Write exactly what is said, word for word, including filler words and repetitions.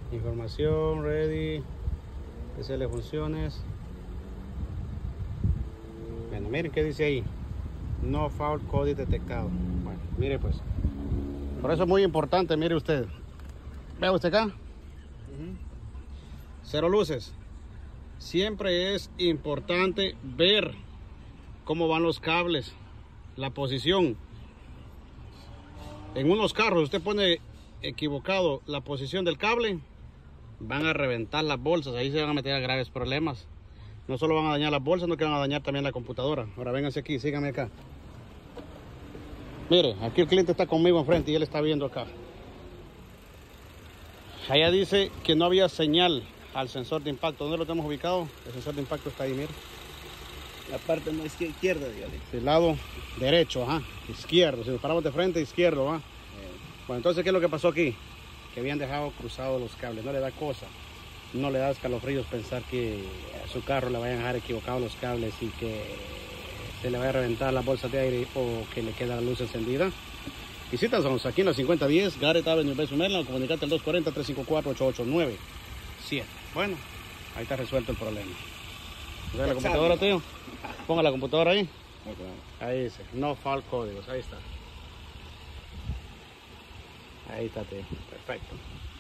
Información, ready. Hacerle funciones. Bueno, miren qué dice ahí. No fault code detectado. Bueno, mire pues. Por eso es muy importante, mire usted. Vea usted acá. Uh-huh. Cero luces. Siempre es importante ver cómo van los cables, la posición. En unos carros usted pone equivocado la posición del cable, van a reventar las bolsas, ahí se van a meter a graves problemas. No solo van a dañar las bolsas, sino que van a dañar también la computadora. Ahora vénganse aquí, síganme acá. Mire, aquí el cliente está conmigo enfrente y él está viendo acá. Allá dice que no había señal al sensor de impacto. ¿Dónde lo tenemos ubicado? El sensor de impacto está ahí, mire. La parte no izquierda, dígale. Del lado derecho, ajá. Izquierdo. Si nos paramos de frente, izquierdo, ¿ah? Eh. Bueno, entonces, ¿qué es lo que pasó aquí? Que habían dejado cruzados los cables. No le da cosa. No le da escalofríos pensar que a su carro le vayan a dejar equivocados los cables y que se le vaya a reventar la bolsa de aire o que le queda la luz encendida. Visítanos aquí en la cincuenta diez Garrett Avenue, West Maryland, o comunicate al dos cuatro cero, tres cinco cuatro, ocho ocho nueve siete. Bueno, ahí está resuelto el problema. ¿Ves la computadora, tío? Ponga la computadora ahí. Ahí dice, no fault códigos, ahí está. Ahí está, tío. Perfecto.